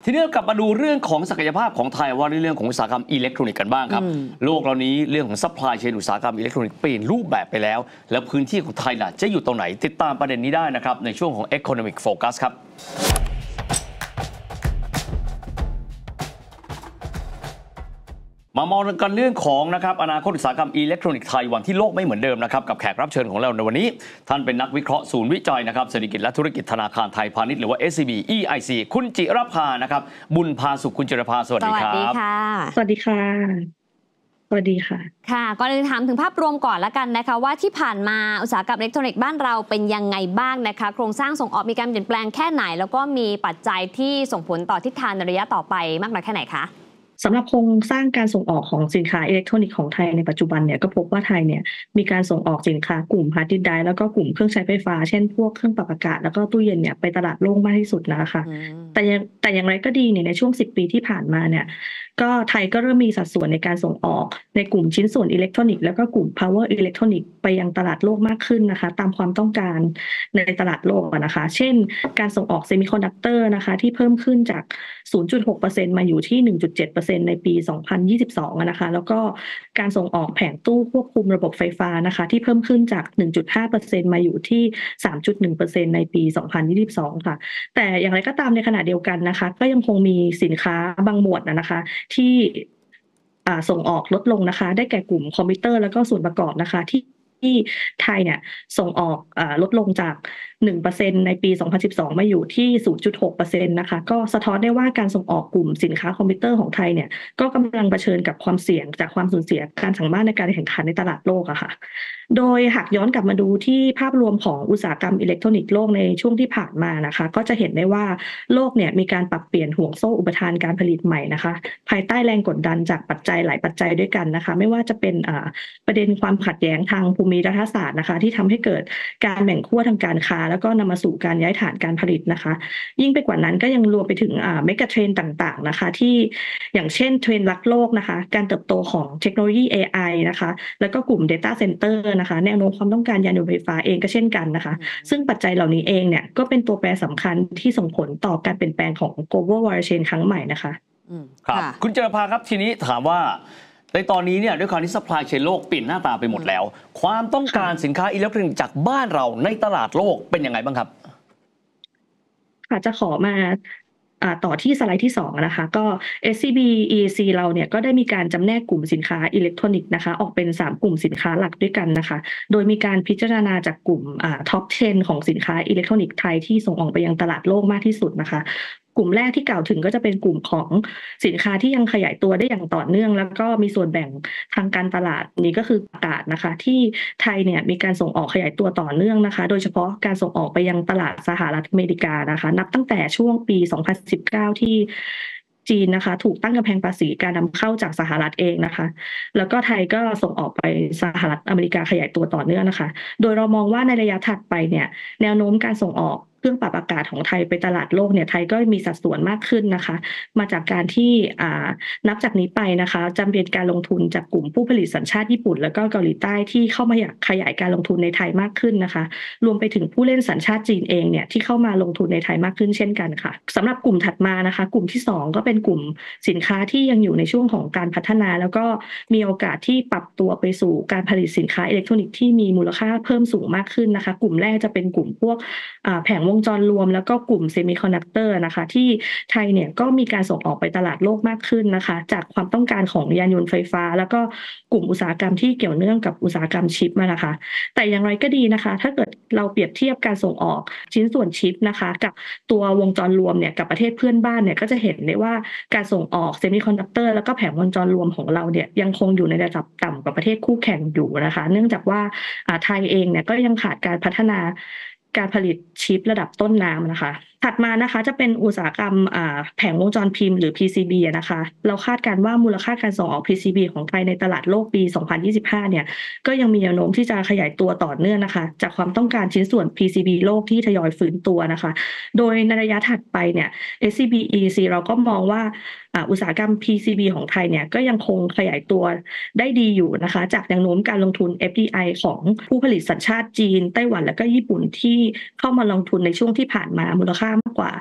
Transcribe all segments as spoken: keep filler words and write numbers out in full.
ทีนี้กลับมาดูเรื่องของศักยภาพของไทยว่าในเรื่องของอุตสาหกรรมอิเล็กทรอนิกส์กันบ้างครับโลกเรานี้เรื่องของซัพพลายเชนอุตสาหกรรมอิเล็กทรอนิกส์เปลี่ยนรูปแบบไปแล้วแล้วพื้นที่ของไทยล่ะจะอยู่ตรงไหนติดตามประเด็นนี้ได้นะครับในช่วงของ Economic Focus ครับมามองกันเรื่องของนะครับอนาคตอุตสาหกรรมอิเล็กทรอนิกส์ไทยวันที่โลกไม่เหมือนเดิมนะครับกับแขกรับเชิญของเราในวันนี้ท่านเป็นนักวิเคราะห์ศูนย์วิจัยนะครับเศรษฐกิจและธุรกิจธนาคารไทยพาณิชย์หรือว่า เอส ซี บี อี ไอ ซี คุณจิรภานะครับบุญพาสุขคุณจิรภาสวัสดีครับสวัสดีค่ะสวัสดีค่ะสวัสดีค่ะค่ะก่อนอื่นถามถึงภาพรวมก่อนละกันนะคะว่าที่ผ่านมาอุตสาหกรรมอิเล็กทรอนิกส์บ้านเราเป็นยังไงบ้างนะคะโครงสร้างส่งออกมีการเปลี่ยนแปลงแค่ไหนแล้วก็มีปัจจัยที่ส่งผลต่อทิศทางในระยะต่อไปมากน้อยแค่ไหนคะสำหรับโครงสร้างการส่งออกของสินค้าอิเล็กทรอนิกส์ของไทยในปัจจุบันเนี่ยก็พบว่าไทยเนี่ยมีการส่งออกสินค้ากลุ่มฮาร์ดดิสก์ไดรฟ์แล้วก็กลุ่มเครื่องใช้ไฟฟ้าเช่นพวกเครื่องปรับอากาศแล้วก็ตู้เย็นเนี่ยไปตลาดโลกมากที่สุดนะคะแต่ยังแต่อย่างไรก็ดีเนี่ยในช่วงสิบปีที่ผ่านมาเนี่ยก็ไทยก็เริ่มมีสัดส่วนในการส่งออกในกลุ่มชิ้นส่วนอิเล็กทรอนิกส์แล้วก็กลุ่ม power electronic ไปยังตลาดโลกมากขึ้นนะคะตามความต้องการในตลาดโลกนะคะเช่นการส่งออกเซมิคอนดักเตอร์นะคะที่เพิ่มขึ้นจาก ศูนย์จุดหกเปอร์เซ็นต์ มาอยู่ที่ หนึ่งจุดเจ็ดเปอร์เซ็นต์ ในปีสองพันยี่สิบสองนะคะแล้วก็การส่งออกแผงตู้ควบคุมระบบไฟฟ้านะคะที่เพิ่มขึ้นจาก หนึ่งจุดห้าเปอร์เซ็นต์ มาอยู่ที่ สามจุดหนึ่งเปอร์เซ็นต์ ในปีสองพันยี่สิบสองค่ะแต่อย่างไรก็ตามในขณะเดียวกันนะคะก็ยังคงมีสินค้าบางหมวดนะคะที่ส่งออกลดลงนะคะได้แก่กลุ่มคอมพิวเตอร์แล้วก็ส่วนประกอบนะคะที่ที่ไทยเนี่ยส่งออกอ่าลดลงจาก หนึ่งเปอร์เซ็นต์ ในปีสองพันสิบสองมาอยู่ที่ ศูนย์จุดหกเปอร์เซ็นต์ นะคะก็สะท้อนได้ว่าการส่งออกกลุ่มสินค้าคอมพิวเตอร์ของไทยเนี่ยก็กำลังเผชิญกับความเสี่ยงจากความสูญเสียการสั่งบ้านในการแข่งขันในตลาดโลกอะค่ะโดยหากย้อนกลับมาดูที่ภาพรวมของอุตสาหกรรมอิเล็กทรอนิกส์โลกในช่วงที่ผ่านมานะคะก็จะเห็นได้ว่าโลกเนี่ยมีการปรับเปลี่ยนห่วงโซ่อุปทานการผลิตใหม่นะคะภายใต้แรงกดดันจากปัจจัยหลายปัจจัยด้วยกันนะคะไม่ว่าจะเป็นอ่าประเด็นความขัดแย้งทางภูมิรัฐศาสตร์นะคะที่ทำให้เกิดการแบ่งขั้วทางการค้าแล้วก็นำมาสู่การย้ายฐานการผลิตนะคะยิ่งไปกว่านั้นก็ยังรวมไปถึงอ่าเมกะเทรนด์ต่างๆนะคะที่อย่างเช่นเทรนด์รักโลกนะคะการเติบโตของเทคโนโลยี เอ ไอ นะคะแล้วก็กลุ่ม Data Center นะคะแนวโน้มความต้องการยานยนต์ไฟฟ้าเองก็เช่นกันนะคะซึ่งปัจจัยเหล่านี้เองเนี่ยก็เป็นตัวแปรสำคัญที่ส่งผลต่อการเปลี่ยนแปลงของ global value chain ครั้งใหม่นะคะครับคุณจิรภาครับทีนี้ถามว่าในตอนนี้เนี่ยด้วยความที่ซัพพลายเชนโลกเปลี่ยนหน้าตาไปหมดแล้วความต้องการสินค้าอิเล็กทรอนิกส์จากบ้านเราในตลาดโลกเป็นยังไงบ้างครับค่ะจะขอมาต่อที่สไลด์ที่สองนะคะก็ เอส ซี บี อี ซี เราเนี่ยก็ได้มีการจำแนกกลุ่มสินค้าอิเล็กทรอนิกส์นะคะออกเป็นสามกลุ่มสินค้าหลักด้วยกันนะคะโดยมีการพิจารณาจากกลุ่มท็อปสิบของสินค้าอิเล็กทรอนิกส์ไทยที่ส่งออกไปยังตลาดโลกมากที่สุดนะคะกลุ่มแรกที่กล่าวถึงก็จะเป็นกลุ่มของสินค้าที่ยังขยายตัวได้อย่างต่อเนื่องแล้วก็มีส่วนแบ่งทางการตลาดนี้ก็คืออากาศนะคะที่ไทยเนี่ยมีการส่งออกขยายตัวต่อเนื่องนะคะโดยเฉพาะการส่งออกไปยังตลาดสหรัฐอเมริกานะคะนับตั้งแต่ช่วงปีสองพันสิบเก้าที่จีนนะคะถูกตั้งกำแพงภาษีการนำเข้าจากสหรัฐเองนะคะแล้วก็ไทยก็ส่งออกไปสหรัฐอเมริกาขยายตัวต่อเนื่องนะคะโดยเรามองว่าในระยะถัดไปเนี่ยแนวโน้มการส่งออกเครื่องปรับอากาศของไทยไปตลาดโลกเนี่ยไทยก็มีสัดส่วนมากขึ้นนะคะมาจากการที่นับจากนี้ไปนะคะจำเป็นการลงทุนจากกลุ่มผู้ผลิตสัญชาติญี่ปุ่นแล้วก็เกาหลีใต้ที่เข้ามาอยากขยายการลงทุนในไทยมากขึ้นนะคะรวมไปถึงผู้เล่นสัญชาติจีนเองเนี่ยที่เข้ามาลงทุนในไทยมากขึ้นเช่นกันค่ะสำหรับกลุ่มถัดมานะคะกลุ่มที่สองก็เป็นกลุ่มสินค้าที่ยังอยู่ในช่วงของการพัฒนาแล้วก็มีโอกาสที่ปรับตัวไปสู่การผลิตสินค้าอิเล็กทรอนิกส์ที่มีมูลค่าเพิ่มสูงมากขึ้นนะคะกลุ่มแรกจะเป็นกลุ่มพวกแผงวงจรรวมแล้วก็กลุ่มเซมิคอนดักเตอร์นะคะที่ไทยเนี่ยก็มีการส่งออกไปตลาดโลกมากขึ้นนะคะจากความต้องการของยานยนต์ไฟฟ้าแล้วก็กลุ่มอุตสาหกรรมที่เกี่ยวเนื่องกับอุตสาหกรรมชิปมานะคะแต่อย่างไรก็ดีนะคะถ้าเกิดเราเปรียบเทียบการส่งออกชิ้นส่วนชิปนะคะกับตัววงจรรวมเนี่ยกับประเทศเพื่อนบ้านเนี่ยก็จะเห็นได้ว่าการส่งออกเซมิคอนดักเตอร์แล้วก็แผงวงจรรวมของเราเนี่ยยังคงอยู่ในระดับต่ำกว่าประเทศคู่แข่งอยู่นะคะเนื่องจากว่าไทยเองเนี่ยก็ยังขาดการพัฒนาการผลิตชิประดับต้นน้ำนะคะถัดมานะคะจะเป็นอุตสาหกรรมแผงวงจรพิมพ์หรือ พี ซี บี นะคะเราคาดการณ์ว่ามูลค่าการส่งออก พี ซี บี ของไทยในตลาดโลกปีสองพันยี่สิบห้าเนี่ยก็ยังมีแนวโน้มที่จะขยายตัวต่อเนื่องนะคะจากความต้องการชิ้นส่วน พี ซี บี โลกที่ทยอยฟื้นตัวนะคะโดยในระยะถัดไปเนี่ย เอส ซี บี อี ซี เราก็มองว่าอุตสาหกรรม พี ซี บี ของไทยเนี่ยก็ยังคงขยายตัวได้ดีอยู่นะคะจากแนวโน้มการลงทุน เอฟ ดี ไอ ของผู้ผลิตสัญชาติจีนไต้หวันและก็ญี่ปุ่นที่เข้ามาลงทุนในช่วงที่ผ่านมามูลค่ามากกว่า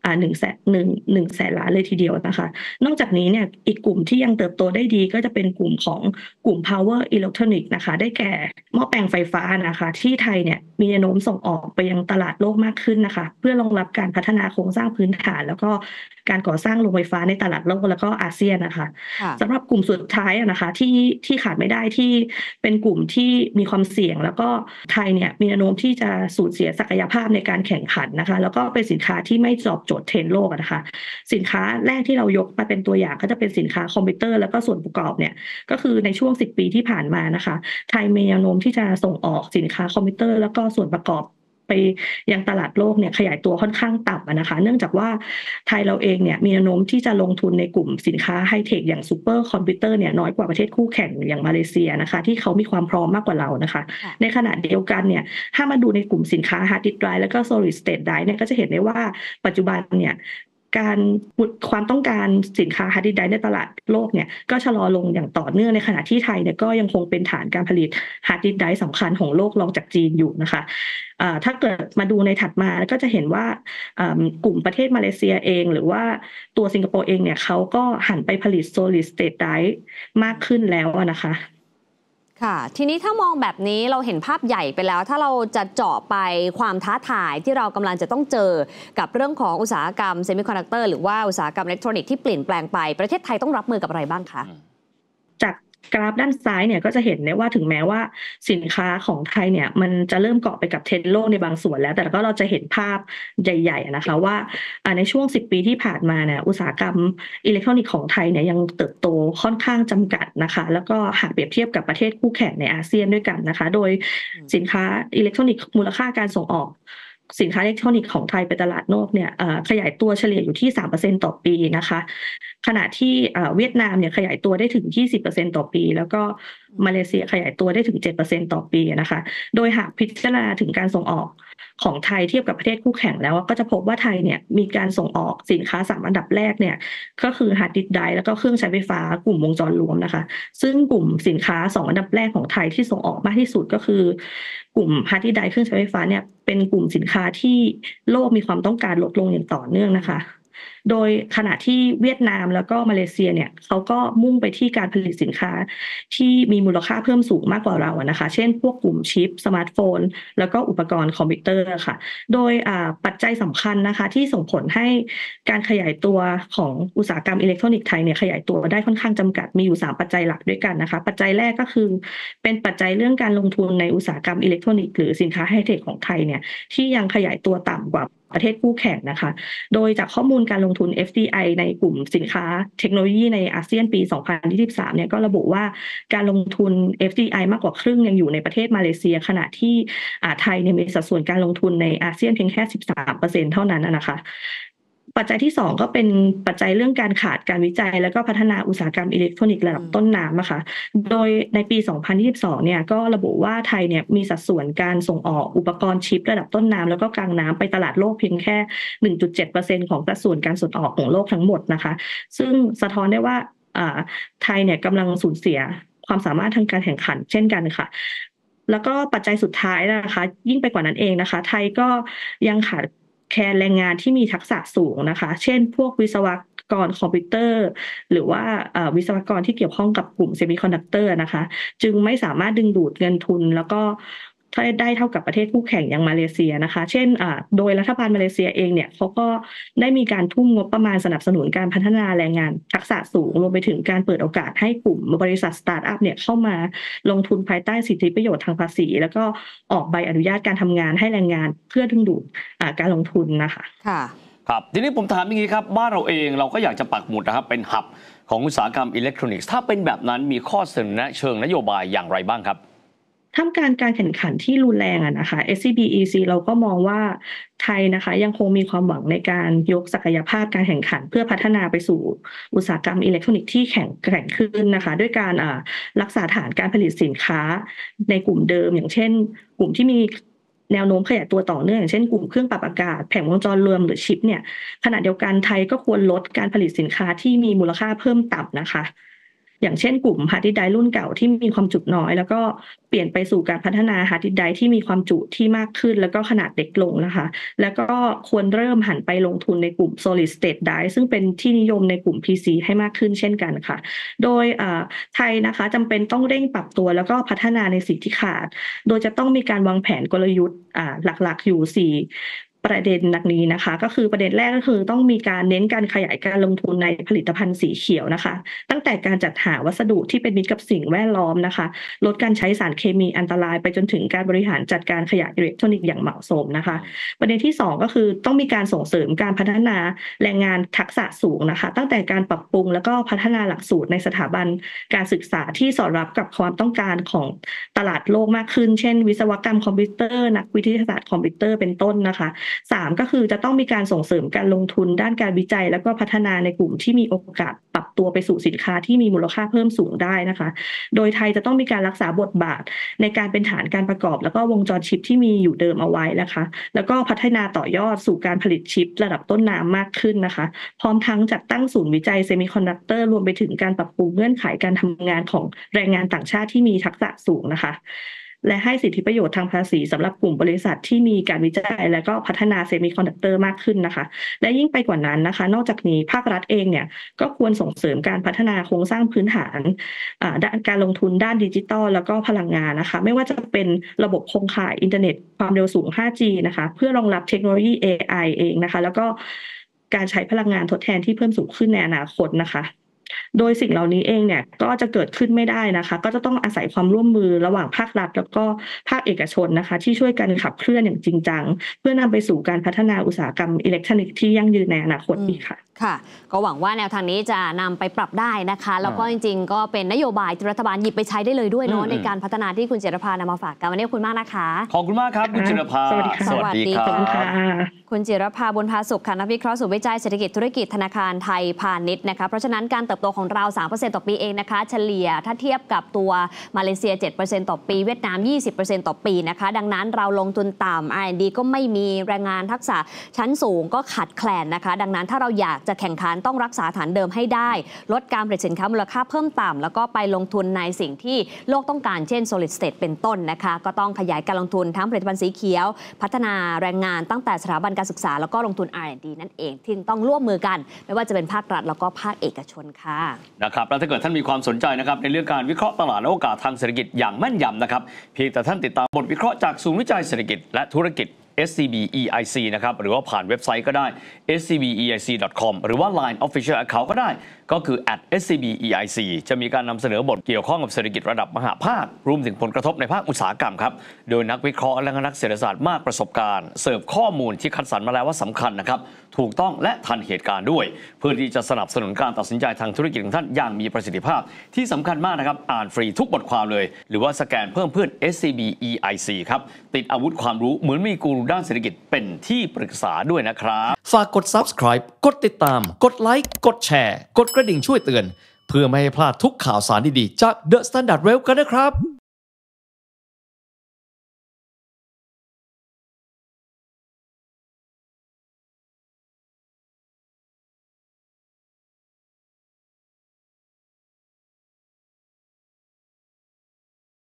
อ่าหนึ่งแสนหนึ่งหนึ่งแสนล้านเลยทีเดียวนะคะนอกจากนี้เนี่ยอีกกลุ่มที่ยังเติบโตได้ดีก็จะเป็นกลุ่มของกลุ่ม power electronic นะคะได้แก่หม้อแปลงไฟฟ้านะคะที่ไทยเนี่ยมีแนวโน้มส่งออกไปยังตลาดโลกมากขึ้นนะคะเพื่อรองรับการพัฒนาโครงสร้างพื้นฐานแล้วก็การก่อสร้างโรงไฟฟ้าในตลาดโลกแล้วก็อาเซียนนะคะสำหรับกลุ่มสุดท้ายนะคะที่ที่ขาดไม่ได้ที่เป็นกลุ่มที่มีความเสี่ยงแล้วก็ไทยเนี่ยมีแนวโน้มที่จะสูญเสียศักยภาพในการแข่งขันนะคะแล้วก็เป็นสินค้าที่ไม่ตอบโจทย์เทรนด์โลกนะคะสินค้าแรกที่เรายกมาเป็นตัวอย่างก็จะเป็นสินค้าคอมพิวเตอร์แล้วก็ส่วนประกอบเนี่ยก็คือในช่วงสิบปีที่ผ่านมานะคะไทยมีแนวโน้มที่จะส่งออกสินค้าคอมพิวเตอร์แล้วก็ส่วนประกอบไปยังตลาดโลกเนี่ยขยายตัวค่อนข้างต่ำนะคะเนื่องจากว่าไทยเราเองเนี่ยมีแนวโน้มที่จะลงทุนในกลุ่มสินค้าไฮเทคอย่างซูเปอร์คอมพิวเตอร์เนี่ยน้อยกว่าประเทศคู่แข่งอย่างมาเลเซียนะคะที่เขามีความพร้อมมากกว่าเรานะคะในขณะเดียวกันเนี่ยถ้ามาดูในกลุ่มสินค้าฮาร์ดดิสก์ไดรฟ์แล้วก็ solid state drive เนี่ยก็จะเห็นได้ว่าปัจจุบันเนี่ยการความต้องการสินค้าฮาร์ดดิสก์ไดรฟ์ในตลาดโลกเนี่ยก็ชะลอลงอย่างต่อเนื่องในขณะที่ไทยเนี่ยก็ยังคงเป็นฐานการผลิตฮาร์ดดิสก์ไดรฟ์สำคัญของโลกรองจากจีนอยู่นะคะถ้าเกิดมาดูในถัดมาก็จะเห็นว่ากลุ่มประเทศมาเลเซียเองหรือว่าตัวสิงคโปร์เองเนี่ยเขาก็หันไปผลิต solid state drive มากขึ้นแล้วนะคะค่ะทีนี้ถ้ามองแบบนี้เราเห็นภาพใหญ่ไปแล้วถ้าเราจะเจาะไปความท้าทายที่เรากำลังจะต้องเจอกับเรื่องของอุตสาหกรรมเซมิคอนดักเตอร์หรือว่าอุตสาหกรรมอิเล็กทรอนิกส์ที่เปลี่ยนแปลงไปประเทศไทยต้องรับมือกับอะไรบ้างคะจากกราฟด้านซ้ายเนี่ยก็จะเห็นได้ว่าถึงแม้ว่าสินค้าของไทยเนี่ยมันจะเริ่มเกาะไปกับเทรนด์โลกในบางส่วนแล้วแต่ก็เราจะเห็นภาพใหญ่ๆนะคะว่าในช่วงสิบปีที่ผ่านมาเนี่ยอุตสาหกรรมอิเล็กทรอนิกส์ของไทยเนี่ยยังเติบโตค่อนข้างจำกัดนะคะแล้วก็หากเปรียบเทียบกับประเทศคู่แข่งในอาเซียนด้วยกันนะคะโดยสินค้าอิเล็กทรอนิกส์มูลค่าการส่งออกสินค้าอิเล็กทรอนิกส์ของไทยไปตลาดโลกเนี่ยขยายตัวเฉลี่ยอยู่ที่ สามเปอร์เซ็นต์ ต่อปีนะคะขณะที่เวียดนามเนี่ยขยายตัวได้ถึง ยี่สิบเปอร์เซ็นต์ ต่อปีแล้วก็มาเลเซียขยายตัวได้ถึง เจ็ดเปอร์เซ็นต์ ต่อปีนะคะโดยหากพิจารณาถึงการส่งออกของไทยเทียบกับประเทศคู่แข่งแล้วก็จะพบว่าไทยเนี่ยมีการส่งออกสินค้าสามอันดับแรกเนี่ยก็คือฮาร์ดดิสก์ไดรฟ์แล้วก็เครื่องใช้ไฟฟ้ากลุ่มวงจรรวมนะคะซึ่งกลุ่มสินค้าสองอันดับแรกของไทยที่ส่งออกมากที่สุดก็คือกลุ่มฮาร์ดดิสก์ไดรฟ์เครื่องใช้ไฟฟ้าเนี่ยเป็นกลุ่มสินค้าที่โลกมีความต้องการลดลงอย่างต่อเนื่องนะคะโดยขณะที่เวียดนามแล้วก็มาเลเซียเนี่ยเขาก็มุ่งไปที่การผลิตสินค้าที่มีมูลค่าเพิ่มสูงมากกว่าเราอะนะคะเช่นพวกกลุ่มชิปสมาร์ทโฟนแล้วก็อุปกรณ์คอมพิวเตอร์ค่ะโดยปัจจัยสำคัญนะคะที่ส่งผลให้การขยายตัวของอุตสาหกรรมอิเล็กทรอนิกส์ไทยเนี่ยขยายตัวได้ค่อนข้างจำกัดมีอยู่สามปัจจัยหลักด้วยกันนะคะปัจจัยแรกก็คือเป็นปัจจัยเรื่องการลงทุนในอุตสาหกรรมอิเล็กทรอนิกส์หรือสินค้าไฮเทคของไทยเนี่ยที่ยังขยายตัวต่ำกว่าประเทศคู่แข่งนะคะโดยจากข้อมูลการลงทุน เอฟ ดี ไอ ในกลุ่มสินค้าเทคโนโลยีในอาเซียนปี สองพันยี่สิบสาม เนี่ยก็ระบุว่าการลงทุน เอฟ ดี ไอ มากกว่าครึ่งยังอยู่ในประเทศมาเลเซียขณะที่ไทยเนี่ยมีสัดส่วนการลงทุนในอาเซียนเพียงแค่ สิบสามเปอร์เซ็นต์ เท่านั้นนะคะปัจจัยที่สองก็เป็นปัจจัยเรื่องการขาดการวิจัยและก็พัฒนาอุตสาหกรรมอิเล็กทรอนิกส์ระดับต้นน้ำนะคะโดยในปี สองพันยี่สิบสอง เนี่ยก็ระบุว่าไทยเนี่ยมีสัดส่วนการส่งออกอุปกรณ์ชิประดับต้นน้ำแล้วก็กลางน้ำไปตลาดโลกเพียงแค่ หนึ่งจุดเจ็ดเปอร์เซ็นต์ ของสัดส่วนการส่งออกของโลกทั้งหมดนะคะซึ่งสะท้อนได้ว่าไทยเนี่ยกำลังสูญเสียความสามารถทางการแข่งขันเช่นกันค่ะแล้วก็ปัจจัยสุดท้ายนะคะยิ่งไปกว่านั้นเองนะคะไทยก็ยังขาดแคลนแรงงานที่มีทักษะสูงนะคะเช่นพวกวิศวกรคอมพิวเตอร์หรือว่าวิศวกรที่เกี่ยวข้องกับกลุ่มเซมิคอนดักเตอร์นะคะจึงไม่สามารถดึงดูดเงินทุนแล้วก็ได้เท่ากับประเทศคู่แข่งอย่างมาเลเซียนะคะเช่นโดยรัฐบาลมาเลเซียเองเนี่ยเขาก็ได้มีการทุ่มงบประมาณสนับสนุนการพัฒนาแรงงานทักษะสูงรวมไปถึงการเปิดโอกาสให้กลุ่มบริษัทสตาร์ทอัพเนี่ยเข้ามาลงทุนภายใต้สิทธิประโยชน์ทางภาษีแล้วก็ออกใบอนุญาตการทำงานให้แรงงานเพื่อดึงดูดการลงทุนนะคะค่ะครับทีนี้ผมถามอย่างนี้ครับบ้านเราเองเราก็อยากจะปักหมุดนะครับเป็นหับของอุตสาหกรรมอิเล็กทรอนิกส์ถ้าเป็นแบบนั้นมีข้อเสนอแนะเชิงนโยบายอย่างไรบ้างครับท่ามกลางการแข่งขันที่รุนแรงอะนะคะ เอส ซี บี อี ซี เราก็มองว่าไทยนะคะยังคงมีความหวังในการยกศักยภาพการแข่งขันเพื่อพัฒนาไปสู่อุตสาหกรรมอิเล็กทรอนิกส์ที่แข็งแกร่งขึ้นนะคะด้วยการรักษาฐานการผลิตสินค้าในกลุ่มเดิมอย่างเช่นกลุ่มที่มีแนวโน้มขยายตัวต่อเนื่องอย่างเช่นกลุ่มเครื่องปรับอากาศแผงวงจรรวมหรือชิปเนี่ยขณะเดียวกันไทยก็ควรลดการผลิตสินค้าที่มีมูลค่าเพิ่มต่ำนะคะอย่างเช่นกลุ่มฮาร์ดดิสก์ไดร์รุ่นเก่าที่มีความจุน้อยแล้วก็เปลี่ยนไปสู่การพัฒนาฮาร์ดดิสก์ไดร์ที่มีความจุที่มากขึ้นแล้วก็ขนาดเล็กลงนะคะแล้วก็ควรเริ่มหันไปลงทุนในกลุ่ม solid state drive ซึ่งเป็นที่นิยมในกลุ่ม พี ซี ให้มากขึ้นเช่นกันค่ะโดยไทยนะคะจำเป็นต้องเร่งปรับตัวแล้วก็พัฒนาในสิ่งที่ขาดโดยจะต้องมีการวางแผนกลยุทธ์หลักๆอยู่สี่ประเด็นหลักนี้นะคะก็คือประเด็นแรกก็คือต้องมีการเน้นการขยายการลงทุนในผลิตภัณฑ์สีเขียวนะคะตั้งแต่การจัดหาวัสดุที่เป็นมิตรกับสิ่งแวดล้อมนะคะลดการใช้สารเคมีอันตรายไปจนถึงการบริหารจัดการขยะอิเล็กทรอนิกส์อย่างเหมาะสมนะคะประเด็นที่สองก็คือต้องมีการส่งเสริมการพัฒนาแรงงานทักษะสูงนะคะตั้งแต่การปรับปรุงแล้วก็พัฒนาหลักสูตรในสถาบันการศึกษาที่สอดรับกับความต้องการของตลาดโลกมากขึ้นเช่นวิศวกรรมคอมพิวเตอร์นักวิทยาศาสตร์คอมพิวเตอร์เป็นต้นนะคะสามก็คือจะต้องมีการส่งเสริมการลงทุนด้านการวิจัยแล้วก็พัฒนาในกลุ่มที่มีโอกาสปรับตัวไปสู่สินค้าที่มีมูลค่าเพิ่มสูงได้นะคะโดยไทยจะต้องมีการรักษาบทบาทในการเป็นฐานการประกอบแล้วก็วงจรชิปที่มีอยู่เดิมเอาไว้นะคะแล้วก็พัฒนาต่อยอดสู่การผลิตชิประดับต้นน้ำมากขึ้นนะคะพร้อมทั้งจัดตั้งศูนย์วิจัยเซมิคอนดักเตอร์รวมไปถึงการปรับปรุงเงื่อนไขการทำงานของแรงงานต่างชาติที่มีทักษะสูงนะคะและให้สิทธิประโยชน์ทางภาษีสำหรับกลุ่มบริษัทที่มีการวิจัยและก็พัฒนาเซมิคอนดักเตอร์มากขึ้นนะคะและยิ่งไปกว่านั้นนะคะนอกจากนี้ภาครัฐเองเนี่ยก็ควรส่งเสริมการพัฒนาโครงสร้างพื้นฐานด้านการลงทุนด้านดิจิทัลแล้วก็พลังงานนะคะไม่ว่าจะเป็นระบบโครงข่ายอินเทอร์เน็ตความเร็วสูง ห้าจี นะคะเพื่อรองรับเทคโนโลยี เอ ไอ เองนะคะแล้วก็การใช้พลังงานทดแทนที่เพิ่มสูงขึ้นในอนาคตนะคะโดยสิ่งเหล่านี้เองเนี่ยก็จะเกิดขึ้นไม่ได้นะคะก็จะต้องอาศัยความร่วมมือระหว่างภาครัฐแล้วก็ภาคเอกชนนะคะที่ช่วยกันขับเคลื่อนอย่างจริงจังเพื่อนำไปสู่การพัฒนาอุตสาหกรรมอิเล็กทรอนิกส์ที่ยั่งยืนในอนาคตอีกค่ะค่ะก็หวังว่าแนวทางนี้จะนำไปปรับได้นะคะแล้วก็จริงๆก็เป็นนโยบายที่รัฐบาลหยิบไปใช้ได้เลยด้วยเนาะในการพัฒนาที่คุณจิรภานำมาฝากกันวันนี้ขอบคุณมากนะคะขอบคุณมากครับคุณจิรภาสวัสดีค่ะสวัสดีครับคุณจิรภาบุญพาสุขค่ะนักวิเคราะห์ศูนย์วิจัยเศรษฐกิจธุรกิจธนาคารไทยพาณิชย์นะคะเพราะฉะนั้นการเติบโตของเรา สามเปอร์เซ็นต์ ต่อปีเองนะคะเฉลี่ยถ้าเทียบกับตัวมาเลเซีย เจ็ดเปอร์เซ็นต์ ต่อปีเวียดนาม ยี่สิบเปอร์เซ็นต์ ต่อปีนะคะดังนั้นเราลงทุนต่ำ อาร์ แอนด์ ดี ก็ไม่มีแรงงานทักษะชั้นสูงก็ขาดแคลนนะคะดังนั้นถ้าเราอยากจะแข่งขันต้องรักษาฐานเดิมให้ได้ลดการผลิตสินค้ามูลค่าเพิ่มต่ำแล้วก็ไปลงทุนในสิ่งที่โลกต้องการเช่น solid state เป็นต้นนะคะก็ต้องขยายการลงทุนทั้งผลิตภัณฑ์สีเขียวพัฒนาแรงงานตั้งแต่สถาบันการศึกษาแล้วก็ลงทุน อาร์ แอนด์ ดี นั่นเองที่ต้องร่วมมือกันไม่ว่าจะเป็นภาครัฐแล้วก็ภาคเอกชนค่ะนะครับแล้วถ้าเกิดท่านมีความสนใจนะครับในเรื่องการวิเคราะห์ตลาดและโอกาสทางเศรษฐกิจอย่างแม่นยำนะครับเพียงแต่ท่านติดตามบทวิเคราะห์จากศูนย์วิจัยเศรษฐกิจและธุรกิจ เอส ซี บี อี ไอ ซี นะครับหรือว่าผ่านเว็บไซต์ก็ได้ เอส ซี บี อี ไอ ซี ดอท คอม หรือว่า ไลน์ Official Account ก็ได้ก็คือ แอท เอส ซี บี อี ไอ ซี จะมีการนำเสนอบทเกี่ยวข้องกับเศรษฐกิจระดับมหาภาครวมถึงผลกระทบในภาคอุตสาหกรรมครับโดยนักวิเคราะห์และนักเศรษฐศาสตร์มากประสบการณ์เสิร์ฟข้อมูลที่คัดสรรมาแล้วว่าสำคัญนะครับถูกต้องและทันเหตุการณ์ด้วยเพื่อที่จะสนับสนุนการตัดสินใจทางธุรกิจของท่านอย่างมีประสิทธิภาพที่สำคัญมากนะครับอ่านฟรีทุกบทความเลยหรือว่าสแกนเพิ่มเพื่อน เอส ซี บี อี ไอ ซี ครับติดอาวุธความรู้เหมือนมีกูรูด้านเศรษฐกิจเป็นที่ปรึกษาด้วยนะครับฝากกด Subscribe กดติดตามกดไลค์กดแชร์กดกระดิ่งช่วยเตือนเพื่อไม่ให้พลาดทุกข่าวสารดีๆจาก The Standard Well กันนะครับ